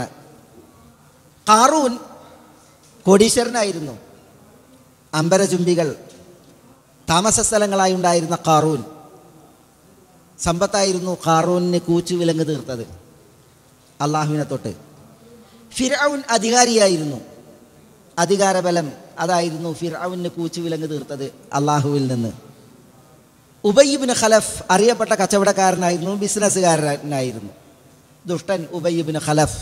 ഖാറൂൻ കോടീശ്വരനായിരുന്നു. അമ്പരചുംബികൾ താമസ സ്ഥലങ്ങളായി ഉണ്ടായിരുന്ന ഖാറൂൻ, സമ്പത്തായിരുന്നു ഖാറൂനിന് കൂച്ചു വിലങ്ങ് തീർത്തത് അള്ളാഹുവിനെ തൊട്ട്. ഫിർഔൻ അധികാരിയായിരുന്നു. അധികാരബലം അതായിരുന്നു ഫിർഔന് കൂച്ചു വിലങ്ങ് തീർത്തത് അള്ളാഹുവിൽ നിന്ന്. ഉബയ്യ് ഇബ്നു ഖലഫ് അറിയപ്പെട്ട കച്ചവടക്കാരനായിരുന്നു, ബിസിനസ്സുകാരനായിരുന്നു. ദുഷ്ടൻ ഉബയ്യ് ഇബ്നു ഖലഫ്.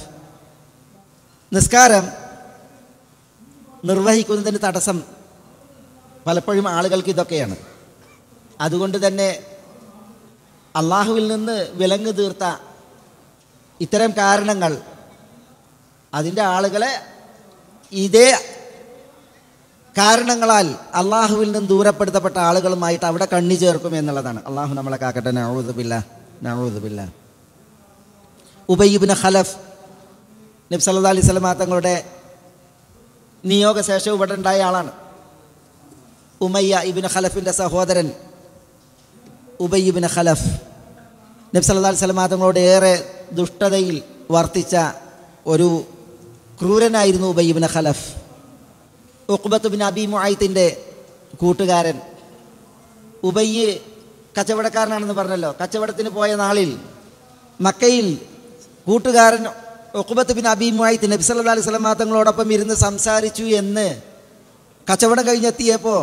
നിസ്കാരം നിർവഹിക്കുന്നതിന് തടസ്സം പലപ്പോഴും ആളുകൾക്ക് ഇതൊക്കെയാണ്. അതുകൊണ്ട് തന്നെ അള്ളാഹുവിൽ നിന്ന് വിലങ്ങ് തീർത്ത ഇത്തരം കാരണങ്ങൾ അതിൻ്റെ ആളുകളെ ഇതേ കാരണങ്ങളാൽ അള്ളാഹുവിൽ നിന്ന് ദൂരപ്പെടുത്തപ്പെട്ട ആളുകളുമായിട്ട് അവിടെ കണ്ണി ചേർക്കും എന്നുള്ളതാണ്. അള്ളാഹു നമ്മളെ കാക്കട്ടെ. നഊദു ബില്ലാഹ്, നഊദു ബില്ലാഹ്. ഉബയ്യ് ഇബ്നു ഖലഫ് നബി സല്ലല്ലാഹു അലൈഹി വസല്ലം തങ്ങളുടെ നിയോഗശേഷം ഇവിടെ ഉണ്ടായ ആളാണ്. ഉമയ്യ ഇബ്നു ഖലഫിൻ്റെ സഹോദരൻ ഉബയ്യ് ഇബ്നു ഖലഫ് നബി സല്ലല്ലാഹു അലൈഹി വസല്ലം തങ്ങളോട് ഏറെ ദുഷ്ടതയിൽ വർത്തിച്ച ഒരു ക്രൂരനായിരുന്നു Ubayy ibn Khalaf. Uqbah bin Abi മുഅയ്ത്തിൻ്റെ കൂട്ടുകാരൻ. ഉബയ്യ് കച്ചവടക്കാരനാണെന്ന് പറഞ്ഞല്ലോ. കച്ചവടത്തിന് പോയ നാളിൽ മക്കയിൽ കൂട്ടുകാരൻ ഉഖ്ബത്ത് ബിൻ അബീ മുഅയ്ത്ത് നബി സല്ലല്ലാഹു അലൈഹി വസല്ലം തങ്ങളോടൊപ്പം ഇരുന്ന് സംസാരിച്ചു എന്ന് കച്ചവടം കഴിഞ്ഞെത്തിയപ്പോൾ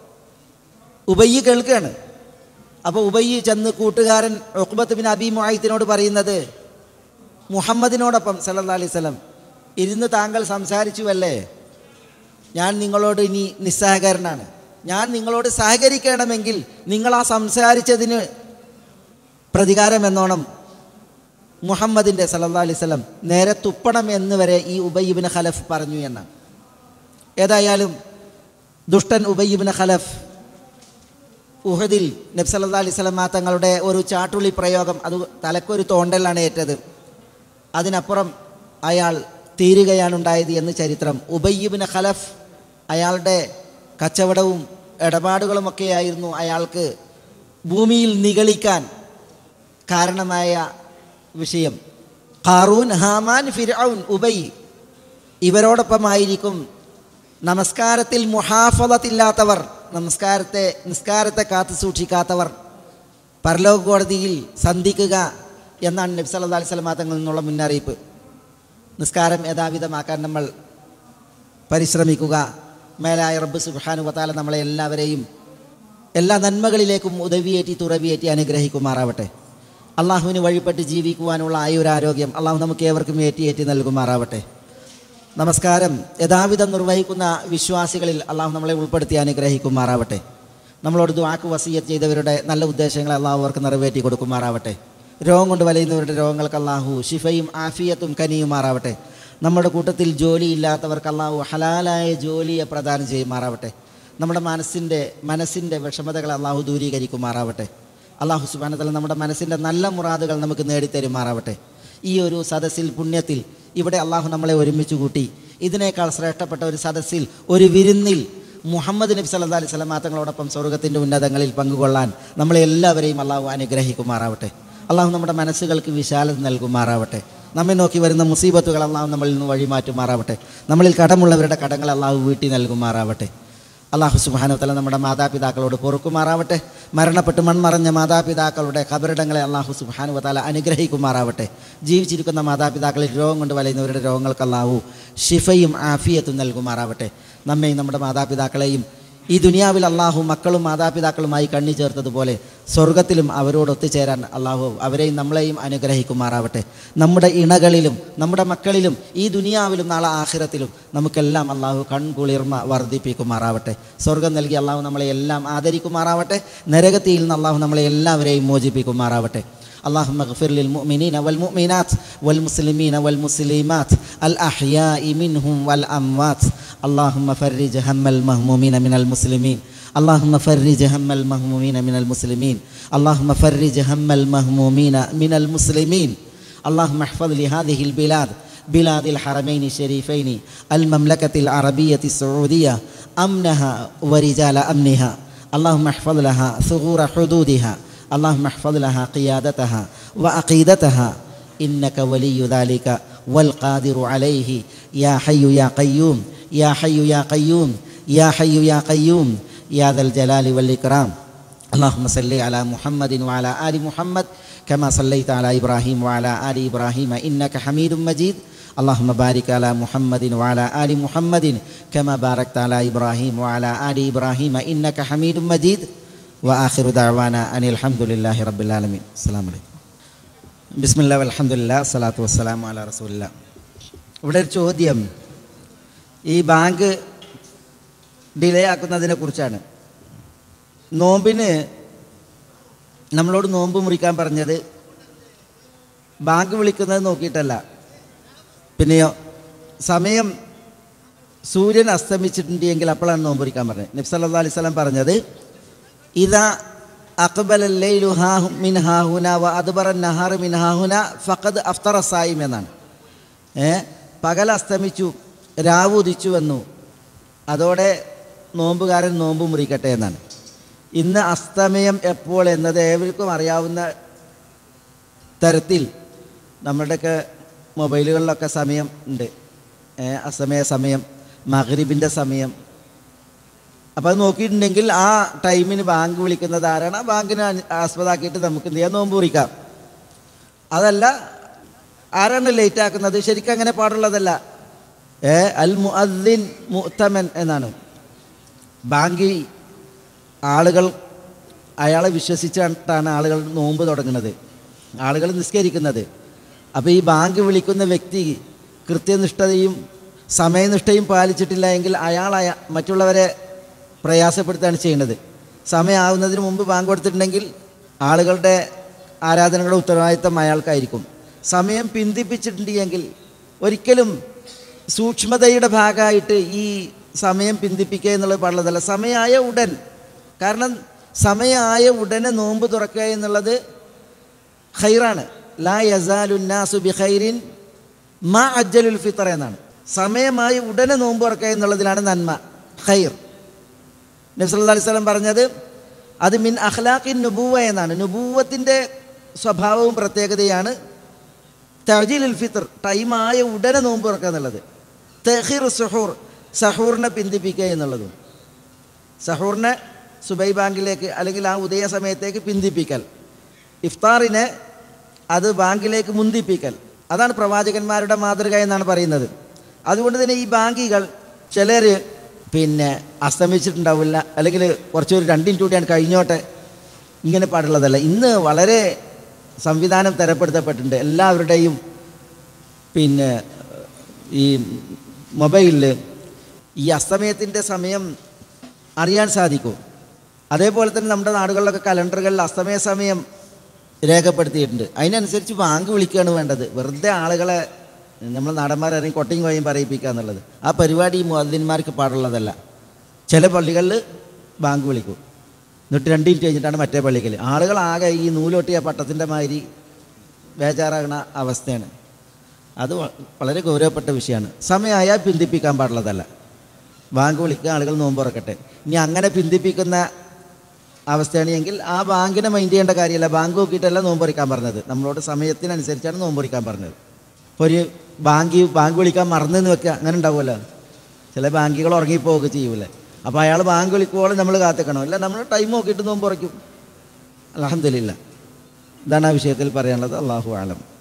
ഉബയ്യ് കേൾക്കുകയാണ്. അപ്പോൾ ഉബയ്യ് ചെന്ന് കൂട്ടുകാരൻ ഉഖ്ബത്ത് ബിൻ അബീ മുഅയ്ത്തിനോട് പറയുന്നത്, മുഹമ്മദിനോടൊപ്പം സല്ലല്ലാഹു അലൈഹി വസല്ലം ഇരുന്ന് താങ്കൾ സംസാരിച്ചുവല്ലേ, ഞാൻ നിങ്ങളോട് ഇനി നിസ്സഹകരനാണ്. ഞാൻ നിങ്ങളോട് സഹകരിക്കണമെങ്കിൽ നിങ്ങൾ ആ സംസാരിച്ചതിന് പ്രതികാരം എന്നോണം മുഹമ്മദിൻ്റെ സല്ലല്ലാഹു അലൈഹി വസല്ലം നേരെ തുപ്പണം എന്ന് വരെ ഈ ഉബയ്യ് ഇബ്നു ഖലഫ് പറഞ്ഞു എന്നാണ്. ഏതായാലും ദുഷ്ടൻ ഉബയ്യ് ഇബ്നു ഖലഫ് ഉഹദിൽ നബി സല്ലല്ലാഹു അലൈഹി വസല്ലം തങ്ങളുടെ ഒരു ചാട്ടുളി പ്രയോഗം, അത് തലക്കൊരു തോണ്ടലാണ് ഏറ്റത്. അതിനപ്പുറം അയാൾ തീരുകയാണ് ഉണ്ടായത് എന്ന് ചരിത്രം. ഉബയ്യ് ഇബ്നു ഖലഫ് അയാളുടെ കച്ചവടവും ഇടപാടുകളുമൊക്കെയായിരുന്നു അയാൾക്ക് ഭൂമിയിൽ നിഗളിക്കാൻ കാരണമായ വിഷയം. ഖാറൂൻ, ഹാമാൻ, ഫിർഔൻ, ഉബൈ ഇവരോടൊപ്പമായിരിക്കും നമസ്കാരത്തിൽ മുഹാഫളത്തില്ലാത്തവർ, നമസ്കാരത്തെ നിസ്കാരത്തെ കാത്തു സൂക്ഷിക്കാത്തവർ പരലോക കോടതിയിൽ സന്ധിക്കുക എന്നാണ് നബി സല്ലല്ലാഹു അലൈഹി വസല്ലം തങ്ങളിൽ നിന്നുള്ള മുന്നറിയിപ്പ്. നിസ്കാരം യഥാവിധമാക്കാൻ നമ്മൾ പരിശ്രമിക്കുക. മേലായ റബ്ബ് സുബ്ഹാനഹു വ തആല നമ്മളെ എല്ലാവരെയും എല്ലാ നന്മകളിലേക്കും ഉദവിയേറ്റി തുറവിയേറ്റി അനുഗ്രഹിക്കുമാറാവട്ടെ. അള്ളാഹുവിന് വഴിപ്പെട്ട് ജീവിക്കുവാനുള്ള ആയുരാരോഗ്യം അള്ളാഹു നമുക്ക് ഏവർക്കും ഏറ്റിയേറ്റി നൽകുമാറാവട്ടെ. നമസ്കാരം യഥാവിധം നിർവഹിക്കുന്ന വിശ്വാസികളിൽ അള്ളാഹു നമ്മളെ ഉൾപ്പെടുത്തി അനുഗ്രഹിക്കുമാറാവട്ടെ. നമ്മളോട് ദുആക്ക് വസിയ്യത്ത് ചെയ്തവരുടെ നല്ല ഉദ്ദേശങ്ങളെ അള്ളാഹു അവർക്ക് നിറവേറ്റി കൊടുക്കുമാറാവട്ടെ. രോഗം കൊണ്ട് വലയുന്നവരുടെ രോഗങ്ങൾക്ക് അള്ളാഹു ശിഫയും ആഫിയത്തും കനിയുമാറാവട്ടെ. നമ്മുടെ കൂട്ടത്തിൽ ജോലിയില്ലാത്തവർക്ക് അള്ളാഹു ഹലാലായ ജോലിയെ പ്രദാനം ചെയ്യുമാറാവട്ടെ. നമ്മുടെ മനസ്സിൻ്റെ മനസ്സിൻ്റെ വിഷമതകൾ അള്ളാഹു ദൂരീകരിക്കുമാറാവട്ടെ. അള്ളാഹു സുബ്ഹാനഹു വ തആല നമ്മുടെ മനസ്സിൻ്റെ നല്ല മുറാദുകൾ നമുക്ക് നേടിത്തരുമാറാവട്ടെ. ഈ ഒരു സദസ്സിൽ പുണ്യത്തിൽ ഇവിടെ അള്ളാഹു നമ്മളെ ഒരുമിച്ച് കൂട്ടി ഇതിനേക്കാൾ ശ്രേഷ്ഠപ്പെട്ട ഒരു സദസ്സിൽ ഒരു വിരുന്നിൽ മുഹമ്മദ് നബി സല്ലല്ലാഹു അലൈഹി വസല്ലം തങ്ങളോടൊപ്പം സ്വർഗ്ഗത്തിൻ്റെ ഉന്നതങ്ങളിൽ പങ്കുകൊള്ളാൻ നമ്മളെ എല്ലാവരെയും അള്ളാഹു അനുഗ്രഹിക്കുമാറാവട്ടെ. അള്ളാഹു നമ്മുടെ മനസ്സുകൾക്ക് വിശാലത നൽകുമാറാവട്ടെ. നമ്മെ നോക്കി വരുന്ന മുസീബത്തുകൾ അള്ളാഹു നമ്മളിൽ നിന്ന് വഴിമാറ്റുമാറാവട്ടെ. നമ്മളിൽ കടമുള്ളവരുടെ കടങ്ങൾ അള്ളാഹു വീട്ടി നൽകുമാറാവട്ടെ. അള്ളാഹു സുബ്ഹാനഹു വ തആല നമ്മുടെ മാതാപിതാക്കളോട് പൊറുക്കുമാറാവട്ടെ. മരണപ്പെട്ട് മൺമറഞ്ഞ മാതാപിതാക്കളുടെ ഖബറിടങ്ങളെ അള്ളാഹു സുബ്ഹാനഹു വ തആല അനുഗ്രഹിക്കുമാറാവട്ടെ. ജീവിച്ചിരിക്കുന്ന മാതാപിതാക്കളിൽ രോഗം കൊണ്ട് വലയുന്നവരുടെ രോഗങ്ങൾക്ക് അള്ളാഹു ഷിഫയും ആഫിയത്തും നൽകുമാറാവട്ടെ. നമ്മെയും നമ്മുടെ മാതാപിതാക്കളെയും ഈ ദുനിയാവിൽ അള്ളാഹു മക്കളും മാതാപിതാക്കളുമായി കണ്ണി ചേർത്തതുപോലെ സ്വർഗത്തിലും അവരോട് ഒത്തുചേരാൻ അള്ളാഹു അവരെയും നമ്മളെയും അനുഗ്രഹിക്കുമാറാവട്ടെ. നമ്മുടെ ഇണകളിലും നമ്മുടെ മക്കളിലും ഈ ദുനിയാവിലും നാളെ ആഖിറത്തിലും നമുക്കെല്ലാം അള്ളാഹു കൺകുളിർമ വർദ്ധിപ്പിക്കുമാറാവട്ടെ. സ്വർഗം നൽകി അള്ളാഹു നമ്മളെ എല്ലാം ആദരിക്കുമാറാവട്ടെ. നരകത്തിയിൽ നിന്ന് അള്ളാഹു നമ്മളെ എല്ലാവരെയും മോചിപ്പിക്കുമാറാവട്ടെ. اللهم اغفر للمؤمنين والمؤمنات والمسلمين والمسلمات الأحياء منهم والأموات. اللهم فرج هم المهمومين من المسلمين. اللهم فرج هم المهمومين من المسلمين. اللهم فرج هم المهمومين من المسلمين. اللهم احفظ لهذه البلاد بلاد الحرمين الشريفين المملكة العربية السعودية أمنها ورجال أمنها. اللهم احفظ لها ثغور حدودها. اللهم احفظ لها قيادتها وعقيدتها إنك ولي ذلك والقادر عليه. يا حي يا قيوم يا حي يا قيوم يا حي يا قيوم يا ذا الجلال والإكرام. اللهم صل على محمد وعلى آل محمد كما صليت على إبراهيم وعلى آل إبراهيم إنك حميد مجيد. اللهم بارك على محمد وعلى آل محمد كما باركت على إبراهيم وعلى آل إبراهيم إنك حميد مجيد. وآخر دعوانا أن الحمد لله رب العالمين. السلام عليكم. بسم الله والحمد لله الصلاة والسلام على رسول الله. ഇവിടെ ഒരു ചോദ്യം ഈ ബാങ്ക് ഡിലേ ആക്കുന്നതിനെ കുറിച്ചാണ്. നോമ്പിന് നമ്മളോട് നോമ്പ് മുറിക്കാൻ പറഞ്ഞത് ബാങ്ക് വിളിക്കുന്നത് നോക്കിയിട്ടല്ല, പിന്നെയോ സമയം സൂര്യൻ അസ്തമിച്ചിട്ടുണ്ടെങ്കിൽ അപ്പോഴാണ് നോമ്പ് മുറിക്കാൻ പറഞ്ഞത്. നബി സല്ലല്ലാഹു അലൈഹി വസല്ലം പറഞ്ഞത് ഇദാ അഖ്ബല അൽ-ലൈലു മിൻ ഹാഹുന വ അദ്ബറ അൻ-നഹാർ മിൻ ഹാഹുന ഫഖദ് അഫ്തറ സായിം എന്നാണ്. ഏ പകൽ അസ്തമിച്ചു, രാവ് ഉദിച്ചു വന്നു, അതോടെ നോമ്പുകാരൻ നോമ്പ് മുറിക്കട്ടെ എന്നാണ്. ഇന്ന് അസ്തമയം എപ്പോൾ എന്നത് ഏവർക്കും അറിയാവുന്ന തരത്തിൽ നമ്മുടെയൊക്കെ മൊബൈലുകളിലൊക്കെ സമയം ഉണ്ട്. അസ്തമയ സമയം, മഗ്രിബിൻ്റെ സമയം. അപ്പോൾ അത് നോക്കിയിട്ടുണ്ടെങ്കിൽ ആ ടൈമിന് ബാങ്ക് വിളിക്കുന്നത് ആരാണ്, ആ ബാങ്കിനെ ആസ്പദമാക്കിയിട്ട് നമുക്ക് എന്ത് ചെയ്യാം, നോമ്പ് മുറിക്കാം. അതല്ല ആരാണ് ലേറ്റ് ആക്കുന്നത്, ശരിക്കും അങ്ങനെ പാടുള്ളതല്ല. ഏ അൽ മുഅദ്ദിൻ മുഅ്തമൻ എന്നാണ്. ബാങ്കി ആളുകൾ അയാളെ വിശ്വസിച്ചിട്ടാണ് ആളുകൾ നോമ്പ് തുടങ്ങുന്നത്, ആളുകൾ നിസ്കരിക്കുന്നത്. അപ്പോൾ ഈ ബാങ്ക് വിളിക്കുന്ന വ്യക്തി കൃത്യനിഷ്ഠതയും സമയനിഷ്ഠയും പാലിച്ചിട്ടില്ല എങ്കിൽ അയാൾ മറ്റുള്ളവരെ പ്രയാസപ്പെടുത്തുകയാണ് ചെയ്യുന്നത്. സമയമാവുന്നതിന് മുമ്പ് ബാങ്ക് കൊടുത്തിട്ടുണ്ടെങ്കിൽ ആളുകളുടെ ആരാധനകളുടെ ഉത്തരവാദിത്തം അയാൾക്കായിരിക്കും. സമയം പിന്തിപ്പിച്ചിട്ടുണ്ടെങ്കിൽ ഒരിക്കലും സൂക്ഷ്മതയുടെ ഭാഗമായിട്ട് ഈ സമയം പിന്തിപ്പിക്കുക എന്നുള്ളത് പാടുള്ളതല്ല. സമയമായ ഉടൻ, കാരണം സമയമായ ഉടനെ നോമ്പ് തുറക്കുക എന്നുള്ളത് ഖൈറാണ്. ലാ യസാലുന്നാസു ബി ഖൈറിൻ മാ അജ്ജലുൽ ഫിത്ർ എന്നാണ്. സമയമായി ഉടനെ നോമ്പ് തുറക്കുക എന്നുള്ളതിലാണ് നന്മ, ഖൈർ. നബി സല്ലല്ലാഹു അലൈഹി വസല്ലം പറഞ്ഞത് അത് മിൻ അഖ്ലാഖിൻ നുബുവ എന്നാണ്. നുബുവത്തിൻ്റെ സ്വഭാവവും പ്രത്യേകതയാണ് തഅ്ജീലുൽ ഫിത്ർ, ടൈമായ ഉടനെ നോമ്പ് തുറക്കുക എന്നുള്ളത്. തഅഖീറു സുഹൂർ, സഹൂറിനെ പിന്തിപ്പിക്കുക എന്നുള്ളതും. സഹൂറിനെ സുബൈ ബാങ്കിലേക്ക് അല്ലെങ്കിൽ ആ ഉദയ സമയത്തേക്ക് പിന്തിപ്പിക്കൽ, ഇഫ്താറിനെ അത് ബാങ്കിലേക്ക് മുന്തിപ്പിക്കൽ, അതാണ് പ്രവാചകന്മാരുടെ മാതൃക എന്നാണ് പറയുന്നത്. അതുകൊണ്ട് തന്നെ ഈ ബാങ്കികൾ ചിലർ പിന്നെ അസ്തമിച്ചിട്ടുണ്ടാവില്ല, അല്ലെങ്കിൽ കുറച്ചൊരു രണ്ടിൻ്റെ കൂടിയാണ് കഴിഞ്ഞോട്ടെ, ഇങ്ങനെ പാടുള്ളതല്ല. ഇന്ന് വളരെ സംവിധാനം തരപ്പെടുത്തപ്പെട്ടിട്ടുണ്ട്. എല്ലാവരുടെയും പിന്നെ ഈ മൊബൈലിൽ ഈ അസ്തമയത്തിൻ്റെ സമയം അറിയാൻ സാധിക്കും. അതേപോലെ തന്നെ നമ്മുടെ നാടുകളിലൊക്കെ കലണ്ടറുകളിൽ അസ്തമയ സമയം രേഖപ്പെടുത്തിയിട്ടുണ്ട്. അതിനനുസരിച്ച് ബാങ്ക് വിളിക്കുകയാണ് വേണ്ടത്. വെറുതെ ആളുകളെ നമ്മൾ നാടന്മാരറിയും കൊട്ടയും കോയും പറയിപ്പിക്കുക എന്നുള്ളത് ആ പരിപാടി ഈ മുഅദ്ദിന്മാർക്ക് പാടുള്ളതല്ല. ചില പള്ളികളിൽ ബാങ്ക് വിളിക്കും, എന്നിട്ട് രണ്ട് മിനിറ്റ് കഴിഞ്ഞിട്ടാണ് മറ്റേ പള്ളിക്കൽ. ആളുകളാകെ ഈ നൂലൊട്ടിയ പട്ടത്തിൻ്റെ മാതിരി ബേജാറാകുന്ന അവസ്ഥയാണ്. അത് വളരെ ഗൗരവപ്പെട്ട വിഷയമാണ്. സമയമായാൽ പിന്തിപ്പിക്കാൻ പാടുള്ളതല്ല. ബാങ്ക് വിളിക്കുക, ആളുകൾ നോമ്പ് തുറക്കട്ടെ. ഇനി അങ്ങനെ പിന്തിപ്പിക്കുന്ന അവസ്ഥയാണെങ്കിൽ ആ ബാങ്കിനെ മൈൻഡ് ചെയ്യേണ്ട കാര്യമല്ല. ബാങ്ക് നോക്കിയിട്ടല്ല നോമ്പ് തുറക്കാൻ പറഞ്ഞത്, നമ്മളോട് സമയത്തിനനുസരിച്ചാണ് നോമ്പ് തുറക്കാൻ പറഞ്ഞത്. ഇപ്പോൾ ഒരു ബാങ്ക് ബാങ്ക് വിളിക്കാൻ മറന്നെന്ന് വെക്കുക, അങ്ങനെ ഉണ്ടാവുമല്ലോ. ചില ബാങ്കുകൾ ഉറങ്ങിപ്പോവുക ചെയ്യൂലേ. അപ്പോൾ അയാൾ ബാങ്ക് വിളിക്കുമ്പോൾ നമ്മൾ കാത്തിക്കണം. അല്ല, നമ്മൾ ടൈം നോക്കിയിട്ട് നോമ്പ് തുറയ്ക്കും. അൽഹംദുലില്ലാ. ഇതാണ് ആ വിഷയത്തിൽ പറയാനുള്ളത്. അല്ലാഹു അഅലം.